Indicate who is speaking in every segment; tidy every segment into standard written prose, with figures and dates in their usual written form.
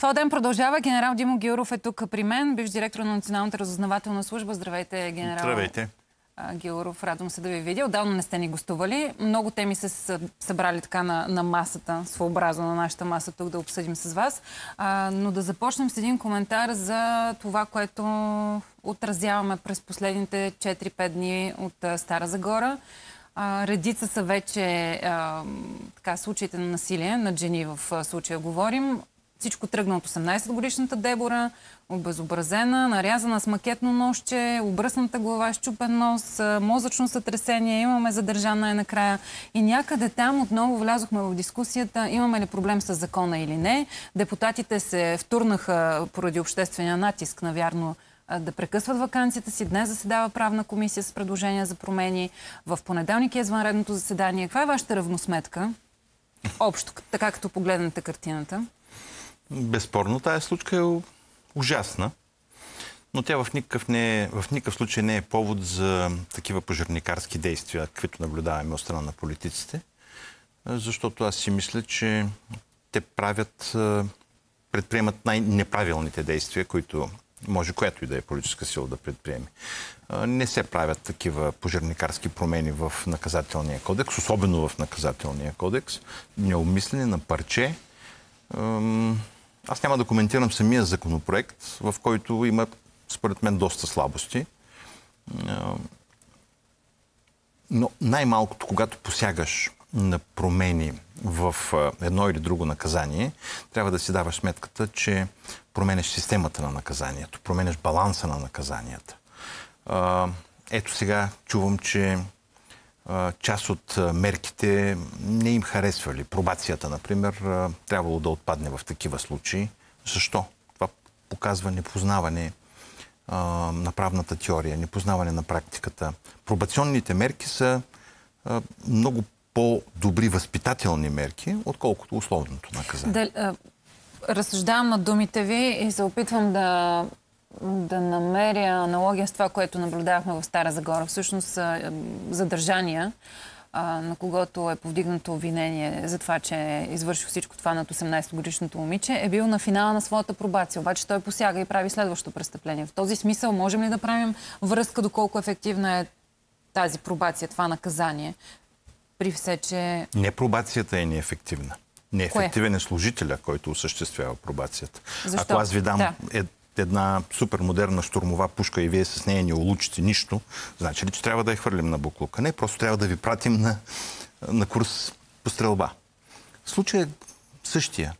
Speaker 1: Това ден продължава. Генерал Димо Гяуров е тук при мен, бивш директор на Националната разузнавателна служба. Здравейте, генерал.
Speaker 2: Здравейте.
Speaker 1: Гяуров, радвам се да ви видя. Отдавна не сте ни гостували. Много теми се събрали така на масата, своеобразно на нашата маса тук да обсъдим с вас. Но да започнем с един коментар за това, което отразяваме през последните 4-5 дни от Стара Загора. Редица са вече случаите на насилие над жени, в случая говорим. Всичко тръгна от 18-годишната Дебора, обезобразена, нарязана с макетно ножче, обръсната глава, счупен нос, мозъчно сътресение, имаме задържана накрая. И някъде там отново влязохме в дискусията, имаме ли проблем с закона или не. Депутатите се втурнаха поради обществения натиск, навярно, да прекъсват ваканцията си. Днес заседава правна комисия с предложения за промени. В понеделник е извънредното заседание. Каква е вашата равносметка? Общо, така като погледнете картината.
Speaker 2: Безспорно, тази случка е ужасна, но тя в никакъв случай не е повод за такива пожарникарски действия, каквито наблюдаваме от страна на политиците, защото аз си мисля, че те предприемат най-неправилните действия, които може която и да е политическа сила да предприеме. Не се правят такива пожарникарски промени в наказателния кодекс, особено в наказателния кодекс, необмислени на парче. Аз няма да коментирам самия законопроект, в който има, според мен, доста слабости. Но най-малкото, когато посягаш на промени в едно или друго наказание, трябва да си даваш сметката, че променяш системата на наказанието, променяш баланса на наказанията. Ето сега чувам, че част от мерките не им харесвали. Пробацията, например, трябвало да отпадне в такива случаи. Защо? Това показва непознаване на правната теория, непознаване на практиката. Пробационните мерки са много по-добри възпитателни мерки, отколкото условното наказание.
Speaker 1: Разсъждавам на думите ви и се опитвам да намеря аналогия с това, което наблюдавахме в Стара Загора. Всъщност задържания, на когото е повдигнато обвинение за това, че е извършил всичко това над 18-годишното момиче, е бил на финала на своята пробация. Обаче той посяга и прави следващото престъпление. В този смисъл можем ли да правим връзка доколко ефективна е тази пробация, това наказание? При все, че...
Speaker 2: Не пробацията е неефективна. Неефективен е служителя, който осъществява пробацията.
Speaker 1: Защо?
Speaker 2: Ако аз ви дам една супермодерна щурмова пушка и вие с нея не улучите нищо, значи ли, че трябва да я хвърлим на буклука? Не, просто трябва да ви пратим на курс по стрелба. Случай е същия.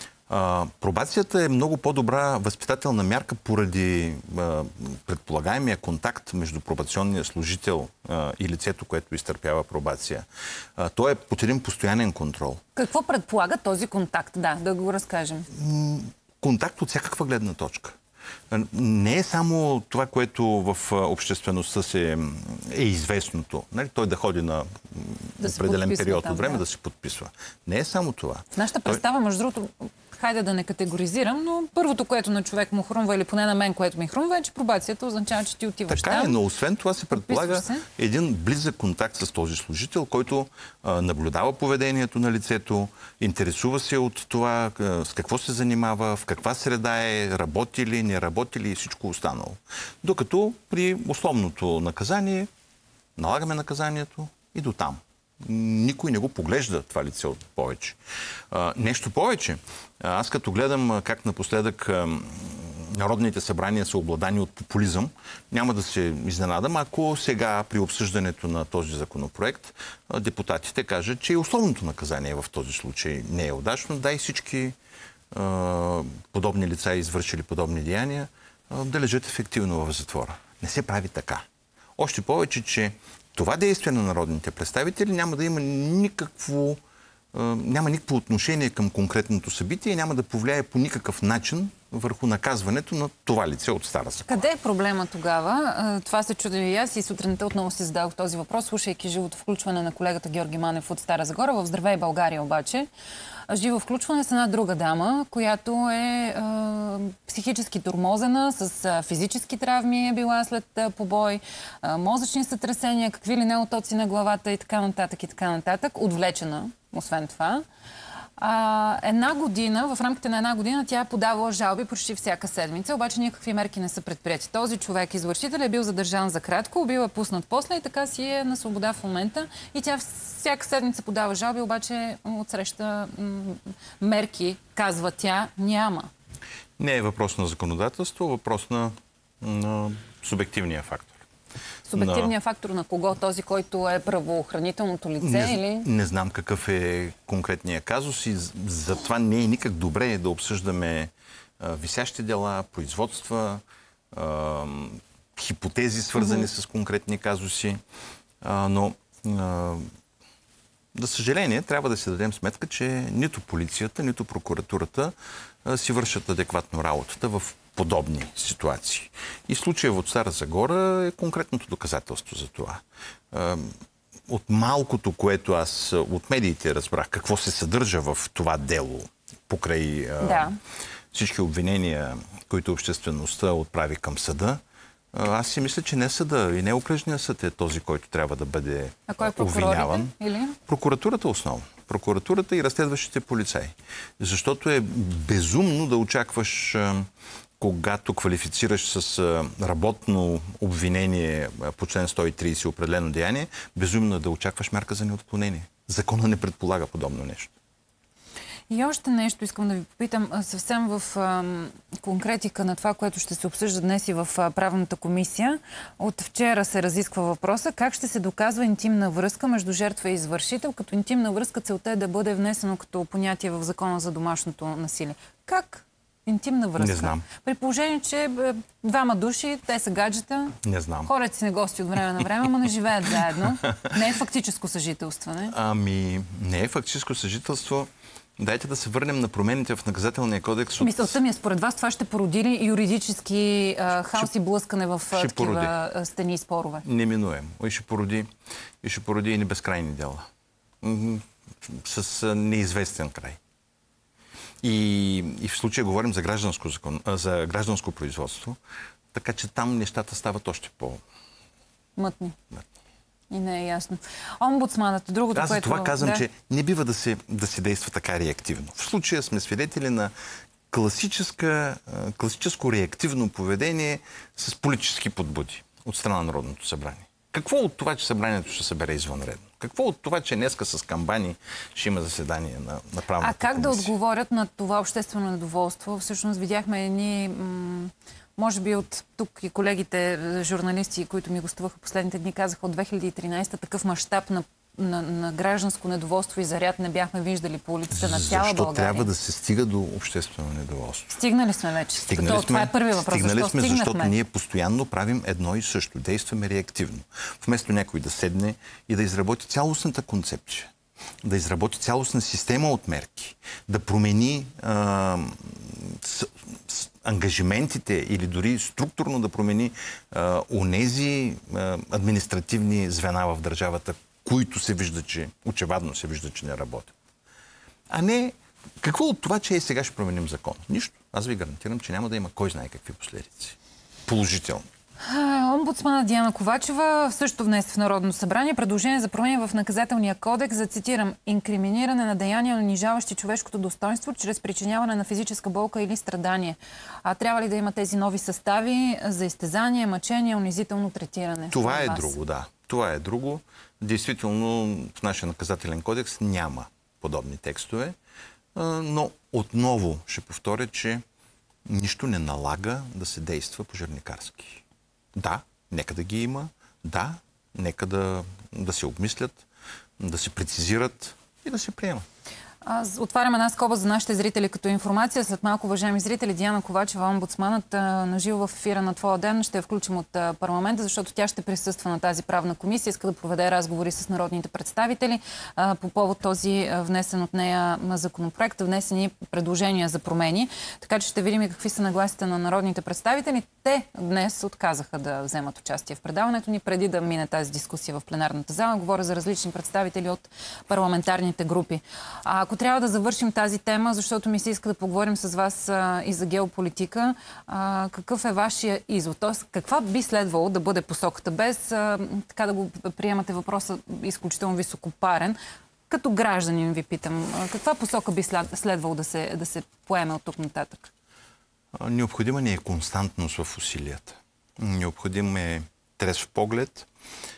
Speaker 2: Пробацията е много по-добра възпитателна мярка поради предполагаемия контакт между пробационния служител и лицето, което изтърпява пробация. Той е под един постоянен контрол.
Speaker 1: Какво предполага този контакт? Да го разкажем.
Speaker 2: Контакт от всякаква гледна точка. Не е само това, което в обществеността е известното. Нали? Той да ходи на определен период от време да се подписва. Не е само това.
Speaker 1: В нашата представа, между другото, хайде да не категоризирам, но първото, което на човек му хрумва, или поне на мен, което ми хрумва, е, че пробацията означава, че ти отиваш
Speaker 2: там. Така е, но освен това се предполага един близък контакт с този служител, който наблюдава поведението на лицето, интересува се от това с какво се занимава, в каква среда е, работи ли, не работи ли и всичко останало. Докато при условното наказание налагаме наказанието и до там. Никой не го поглежда това лице от повече. Нещо повече. Аз като гледам как напоследък народните събрания са обладани от популизъм, няма да се изненадам, ако сега при обсъждането на този законопроект депутатите кажат, че и условното наказание в този случай не е удачно. Да, и всички подобни лица, извършили подобни деяния, да лежат ефективно в затвора. Не се прави така. Още повече, че това действие на народните представители няма да има никакво отношение към конкретното събитие и няма да повлияе по никакъв начин върху наказването на това лице от Стара Загора.
Speaker 1: Къде е проблема тогава? Това се чудя и аз и сутринта отново си зададох този въпрос, слушайки живото включване на колегата Георги Манев от Стара Загора. В Здравей България обаче живо включване с една друга дама, която е психически тормозена, с физически травми е била след побой, мозъчни сътресения, какви ли не отоци на главата и така нататък, отвлечена, освен това. В рамките на една година тя е подавала жалби почти всяка седмица, обаче никакви мерки не са предприяти. Този човек, извършител, е бил задържан за кратко, бил е пуснат после и така си е на свобода в момента. И тя всяка седмица подава жалби, обаче отсреща мерки, казва тя, няма.
Speaker 2: Не е въпрос на законодателство, въпрос на субективния фактор.
Speaker 1: Субективният фактор на кого? Този, който е правоохранителното лице? Или?
Speaker 2: Не знам какъв е конкретният казус и затова не е никак добре да обсъждаме висящи дела, производства, хипотези, свързани с конкретни казуси. Но, за съжаление, трябва да си дадем сметка, че нито полицията, нито прокуратурата си вършат адекватно работата в подобни ситуации. И случая от Стара Загора е конкретното доказателство за това. От малкото, което аз от медиите разбрах, какво се съдържа в това дело покрай всички обвинения, които обществеността отправи към съда, аз си мисля, че не съда и не окръжният съд е този, който трябва да бъде обвиняван.
Speaker 1: Или?
Speaker 2: Прокуратурата основно. Прокуратурата и разследващите полицаи. Защото е безумно да очакваш, когато квалифицираш с работно обвинение по член 130 определено деяние, безумно да очакваш мярка за неотклонение. Закона не предполага подобно нещо.
Speaker 1: И още нещо искам да ви попитам, съвсем в конкретика на това, което ще се обсъжда днес и в правната комисия. От вчера се разисква въпроса как ще се доказва интимна връзка между жертва и извършител, като интимна връзка целта е да бъде внесено като понятие в Закона за домашното насилие. Как интимна връзка?
Speaker 2: Не знам.
Speaker 1: При положение, че двама души, те са гаджета,
Speaker 2: не знам.
Speaker 1: Ходят си на гости от време на време, но не живеят заедно. Не е фактическо съжителстване.
Speaker 2: Не е фактическо съжителство. Дайте да се върнем на промените в наказателния кодекс.
Speaker 1: Мисълта ми е, според вас това ще породи ли юридически хаос и блъскане в такива стени и спорове?
Speaker 2: Неминуемо. И ще породи и безкрайни дела. С неизвестен край. И в случая говорим за гражданско производство, така че там нещата стават още
Speaker 1: мътни. И не е ясно. Омбудсманът, другото,
Speaker 2: Аз за това казвам, че не бива да се действа така реактивно. В случая сме свидетели на класическо реактивно поведение с политически подбуди от страна на Народното събрание. Какво от това, че събранието ще събере извънредно? Какво от това, че днеска с камбани ще има заседание на правната комисия?
Speaker 1: А как да отговорят на това обществено недоволство? Всъщност видяхме едни... Може би от тук и колегите журналисти, които ми гостуваха последните дни, казаха от 2013 такъв мащаб на гражданско недоволство и заряд не бяхме виждали по улиците на цяла България.
Speaker 2: Защо трябва да се стига до обществено недоволство?
Speaker 1: Стигнали сме вече. Това е първият въпрос.
Speaker 2: Стигнали сме, защото ние постоянно правим едно и също. Действаме реактивно. Вместо някой да седне и да изработи цялостната концепция, да изработи цялостна система от мерки, да промени ангажиментите или дори структурно да промени онези административни звена в държавата, които очевадно се вижда, че не работят. А не, какво от това, че сега ще променим закон? Нищо. Аз ви гарантирам, че няма да има кой знае какви последици. Положително.
Speaker 1: Омбудсмана Диана Ковачева също внесе в Народното събрание предложение за промени в наказателния кодекс за, цитирам, инкриминиране на деяния, унижаващи човешкото достоинство чрез причиняване на физическа болка или страдание. Трябва ли да има тези нови състави за изтезание, мъчение, унизително третиране?
Speaker 2: Това е друго, да. Това е друго. Действително в нашия наказателен кодекс няма подобни текстове, но отново ще повторя, че нищо не налага да се действа пожарникарски. Да, нека да ги има. Да, нека да се обмислят, да се прецизират и да се приемат.
Speaker 1: Аз отварям една скоба за нашите зрители като информация. След малко, уважаеми зрители, Диана Ковачева, омбудсманът, наживо в ефира на Твоя ден, ще я включим от парламента, защото тя ще присъства на тази правна комисия. Иска да проведе разговори с народните представители по повод този внесен от нея законопроект, внесени предложения за промени. Така че ще видим и какви са нагласите на народните представители. Те днес отказаха да вземат участие в предаването ни, преди да мине тази дискусия в пленарната зала. Говоря за различни представители от парламентарните групи. Ако трябва да завършим тази тема, защото ми се иска да поговорим с вас и за геополитика, какъв е вашия извод? Тоест, каква би следвало да бъде посоката? Без така да го приемате въпроса изключително високопарен. Като гражданин ви питам, каква посока би следвало да се поеме от тук нататък?
Speaker 2: Необходима ни е константност в усилията. Необходим е трезв поглед,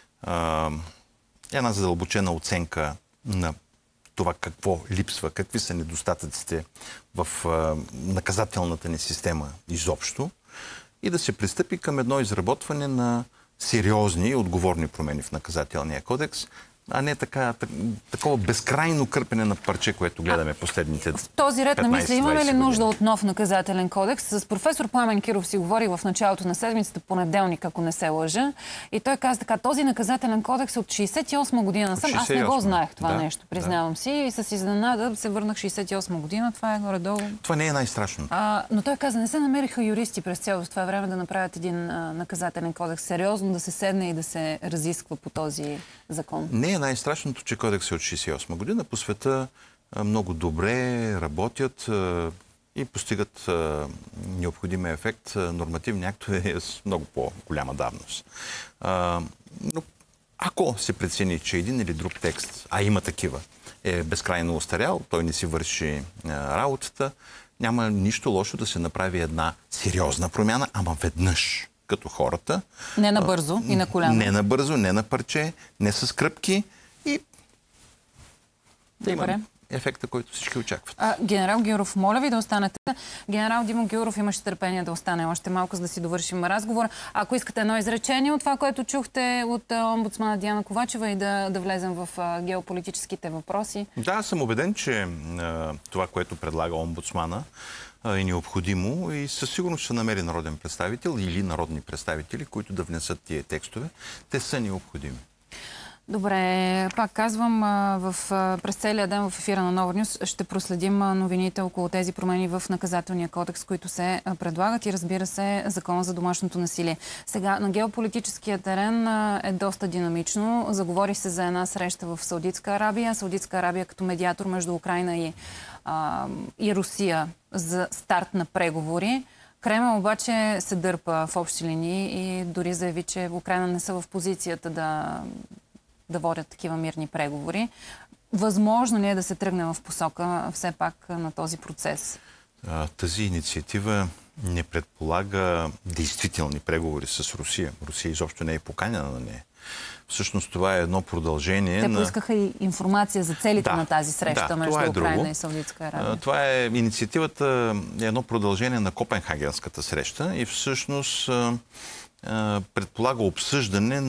Speaker 2: една задълбочена оценка на това какво липсва, какви са недостатъците в наказателната ни система изобщо и да се пристъпи към едно изработване на сериозни и отговорни промени в наказателния кодекс, а не такова безкрайно кърпене на парче, което гледаме последните 15-20
Speaker 1: В този ред на мисли имаме ли нужда от нов наказателен кодекс? С професор Пламен Киров си говори в началото на седмицата, понеделник, ако не се лъжа. И той каза така, този наказателен кодекс е от 68 година насам. Аз не го знаех това нещо, признавам си. И с изненада се върнах 68 година. Това е горе-долу.
Speaker 2: Това не е най-страшно.
Speaker 1: Но той каза, не се намериха юристи през цялото това време да направят един наказателен кодекс. Сериозно да се седне и да се разисква по този закон.
Speaker 2: Не е най-страшното, че кодексът е от 68 година. По света много добре работят и постигат необходимия ефект нормативни актове с много по-голяма давност. Но ако се прецени, че един или друг текст, а има такива, е безкрайно устарял, той не си върши работата, няма нищо лошо да се направи една сериозна промяна, ама веднъж, като хората.
Speaker 1: Не набързо и на коляно.
Speaker 2: Не набързо, не на парче, не с кръпки и да има ефекта, който всички очакват.
Speaker 1: Генерал Гюров, моля ви да останете. Генерал Димо Гюров имаше търпение да остане още малко, за да си довършим разговора. Ако искате едно изречение от това, което чухте от омбудсмана Диана Ковачева и да влезем в геополитическите въпроси.
Speaker 2: Да, съм убеден, че това, което предлага омбудсмана, е необходимо и със сигурност ще намери народен представител или народни представители, които да внесат тия текстове. Те са необходими.
Speaker 1: Добре, пак казвам, през целия ден в ефира на Нова Нюс ще проследим новините около тези промени в наказателния кодекс, които се предлагат и разбира се закона за домашното насилие. Сега на геополитическия терен е доста динамично. Заговори се за една среща в Саудитска Арабия. Саудитска Арабия като медиатор между Украйна и Русия за старт на преговори. Кремъл обаче се дърпа в общи линии и дори заяви, че Украйна не са в позицията да водят такива мирни преговори. Възможно ли е да се тръгне в посока все пак на този процес?
Speaker 2: Тази инициатива не предполага действителни преговори с Русия. Русия изобщо не е поканена на нея. Всъщност това е едно продължение.
Speaker 1: Те поискаха и информация за целите на тази среща между Украйна и Саудитска Арабия.
Speaker 2: Това е инициативата, е едно продължение на Копенхагенската среща и всъщност предполага обсъждане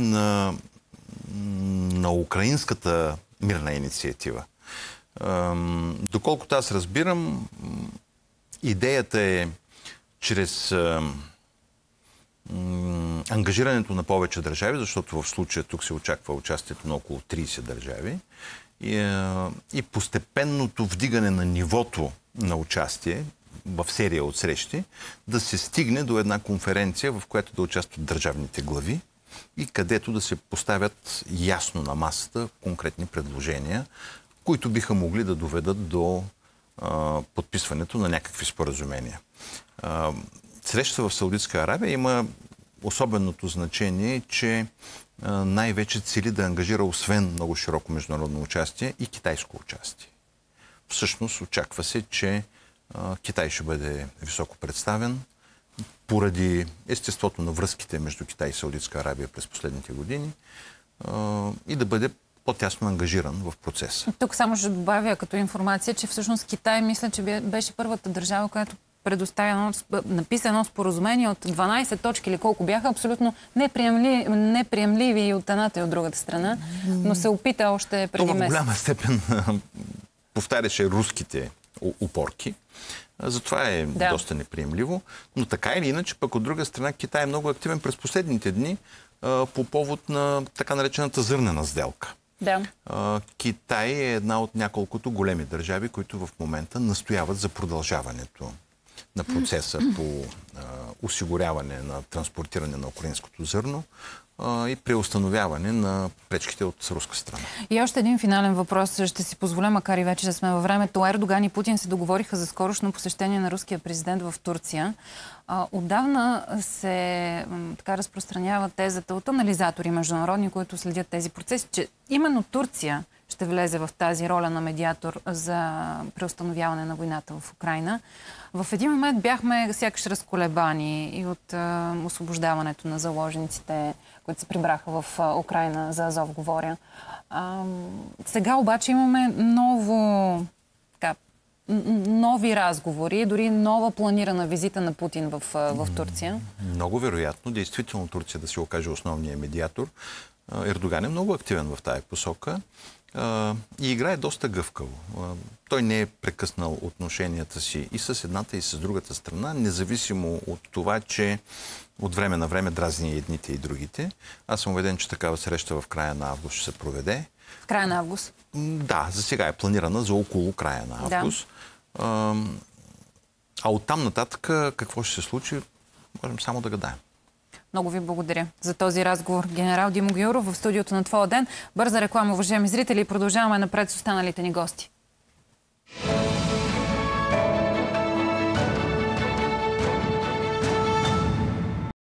Speaker 2: на украинската мирна инициатива. Доколкото аз разбирам, идеята е чрез ангажирането на повече държави, защото в случая тук се очаква участието на около 30 държави и постепенното вдигане на нивото на участие в серия от срещи, да се стигне до една конференция, в която да участват държавните глави и където да се поставят ясно на масата конкретни предложения, които биха могли да доведат до подписването на някакви споразумения. Среща в Саудитска Арабия има особеното значение, че най-вече цели да ангажира освен много широко международно участие и китайско участие. Всъщност очаква се, че Китай ще бъде високо представен поради естеството на връзките между Китай и Саудитска Арабия през последните години и да бъде по-тясно ангажиран в процеса.
Speaker 1: Тук само ще добавя като информация, че всъщност Китай, мисля, че беше първата държава, която написа едно споразумение от 12 точки или колко бяха, абсолютно неприемливи и от едната и от другата страна, но се опита още преди месец.
Speaker 2: В голяма степен повтаряше руските упорки. Затова е доста неприемливо. Но така или иначе, пък от друга страна, Китай е много активен през последните дни по повод на така наречената зърнена сделка.
Speaker 1: Да.
Speaker 2: Китай е една от няколкото големи държави, които в момента настояват за продължаването на процеса по осигуряване на транспортиране на украинското зърно и преустановяване на пречките от руска страна. И
Speaker 1: още един финален въпрос. Ще си позволя, макар и вече да сме във времето. Ердоган и Путин се договориха за скорошно посещение на руския президент в Турция. Отдавна се разпространява тезата от анализатори международни, които следят тези процеси, че именно Турция ще влезе в тази роля на медиатор за преустановяване на войната в Украйна. В един момент бяхме сякаш разколебани и от освобождаването на заложниците, които се прибраха в Украйна, за Азов говоря. Сега обаче имаме нови разговори, дори нова планирана визита на Путин в Турция.
Speaker 2: Много вероятно, действително Турция да се окаже основния медиатор. Ердоган е много активен в тая посока и играе доста гъвкаво. Той не е прекъснал отношенията си и с едната, и с другата страна, независимо от това, че от време на време дразни едните и другите. Аз съм убеден, че такава среща в края на август ще се проведе.
Speaker 1: В края на август?
Speaker 2: Да, за сега е планирана за около края на август. Да. А оттам нататък какво ще се случи, можем само да гадаем.
Speaker 1: Много ви благодаря за този разговор. Генерал Димо Гяуров в студиото на Твоя ден. Бърза реклама, уважаеми зрители, и продължаваме напред с останалите ни гости.